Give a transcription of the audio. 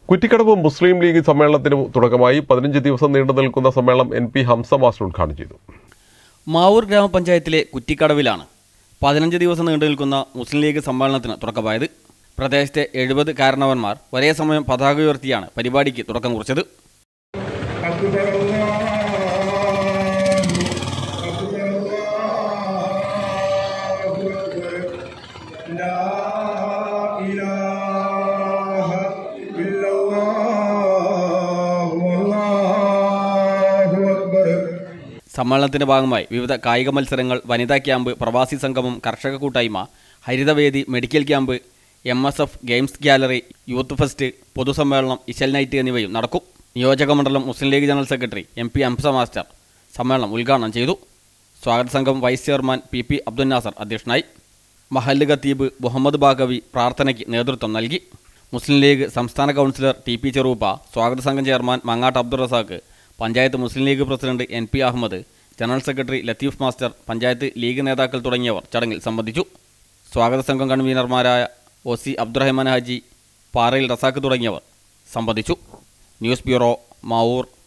കുറ്റിക്കടവ് മുസ്ലിം league സമ്മേളനത്തിന് തുടക്കമായി 15 ദിവസം നീണ്ടു നിൽക്കുന്ന സമ്മേളനം NP ഹംസ മാസ്റ്റർ ഉദ്ഘാടനം ചെയ്തു. മാവൂർ ഗ്രാമപഞ്ചായത്തിലെ കുറ്റിക്കടവിലാണ് 15 ദിവസം നീണ്ടു നിൽക്കുന്ന മുസ്ലിം ലീഗ് സമ്മേളനത്തിന് തുടക്കമായത്. പ്രദേശത്തെ 70 കാരണവന്മാർ ഒരേ സമയം പതാക ഉയർത്തിയാണ് പരിപാടിക്ക് തുടക്കം കുറിച്ചത്. സമ്മേളനത്തിന്റെ ഭാഗമായി വിവിധ കായിക മത്സരങ്ങൾ, വനിതാ ക്യാമ്പ്, പ്രവാസി സംഗമം, കർഷക കൂട്ടായ്മ, ഹരിതവേദി, medical camp, MSF games gallery, youth fest, പൊതുസമ്മേളനം, ഇശൽ നൈറ്റ് എന്നിവയും നടക്കും. നിയോജകമണ്ഡലം Muslim League general secretary MP Hamsa master സമ്മേളനം ഉദ്ഘാടനം ചെയ്തു. സ്വാഗത സംഘം vice chairman PP Abdul Nasar അധ്യക്ഷനായി. മഹല്ല് ഖത്തീബ് മുഹമ്മദ് ബാഗവി പ്രാർത്ഥനയ്ക്ക് നേതൃത്വം നൽകി. മുസ്ലിം ലീഗ് സംസ്ഥാന കൗൺസിലർ TP ചെറുപ്പ, സ്വാഗത സംഘം chairman Mangattu Abdul Razak, panchayat Muslim League president NP Ahammed, general secretary Latheef master, panchayat League നേതാക്കൾ തുടങ്ങിയവർ ചടങ്ങിൽ സംബന്ധിച്ചു. സ്വാഗത സംഘം കൺവീനർമാരായ OC അബ്ദുറഹ്മാൻ ഹാജി, പാറയിൽ റസാഖ് തുടങ്ങിയവർ സംബന്ധിച്ചു. News bureau, Mavoor.